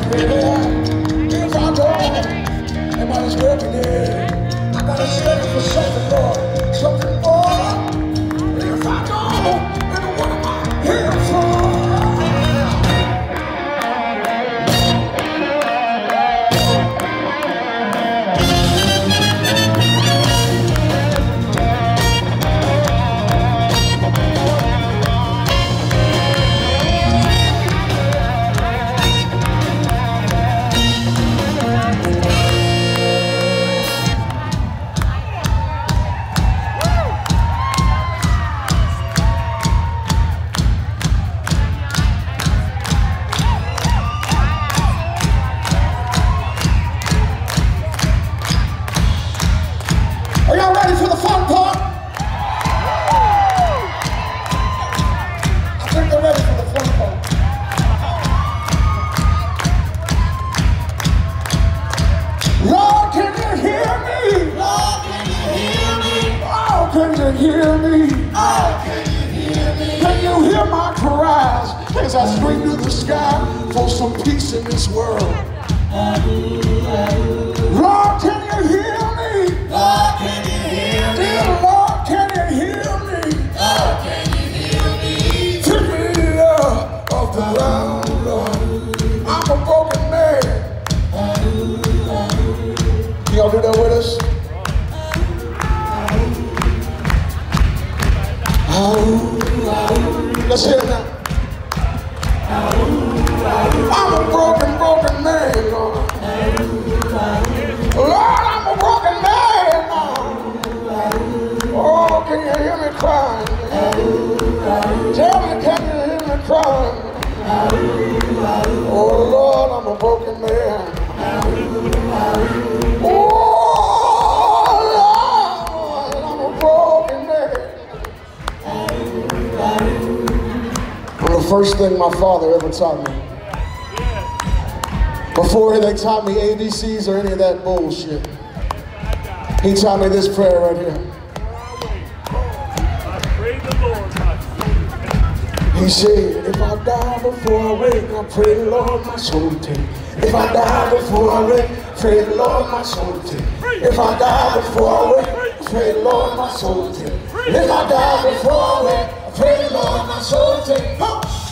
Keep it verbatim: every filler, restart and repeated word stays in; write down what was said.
If I don't, am I just working it? I gotta study for something more, something more. If I don't, then what am I here for? Are y'all ready for the fun part? I think they're ready for the fun part. Lord, can you hear me? Lord, can you hear me? Oh, can you hear me? Oh, can you hear me? Can you hear my cries as I scream to the sky for some peace in this world? Lord, can you hear me? Lord, can you hear me? Dear Lord, can you hear me? Lord, can you hear me? Pick me up off the ground, Lord. I'm a broken man. Y'all do that with us? Let's hear it now. I'm a broken, broken man, Lord. Lord, I'm a broken man, Lord. Oh, can you hear me crying? Tell me, can you hear me crying? Oh, Lord, I'm a broken man. Oh, Lord, I'm a broken man. Well, the first thing my father ever taught me, before they taught me A B Cs or any of that bullshit, he taught me this prayer right here. He said, if I die before I wake, I pray the Lord my soul to take. If I die before I wake, pray the Lord my soul to take. If I die before I wake, pray the Lord my soul to take. If I die before I wake, pray the Lord my soul to take.